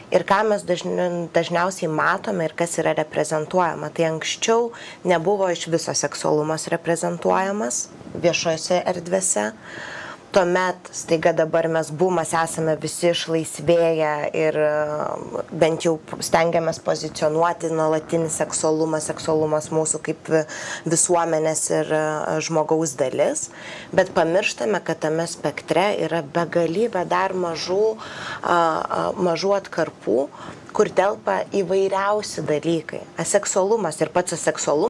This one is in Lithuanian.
Ir ką mes dažniausiai matome ir kas yra reprezentuojama. Tai anksčiau nebuvo iš viso seksualumas reprezentuojamas viešose erdvėse. Tuomet staiga dabar mes esame visi išlaisvėję ir bent jau stengiamės pozicionuoti nuolatinį seksualumą, seksualumas mūsų kaip visuomenės ir žmogaus dalis, bet pamirštame, kad tame spektre yra begalybė dar mažų atkarpų, kur telpa įvairiausi dalykai. Aseksualumas ir pats aseksualumas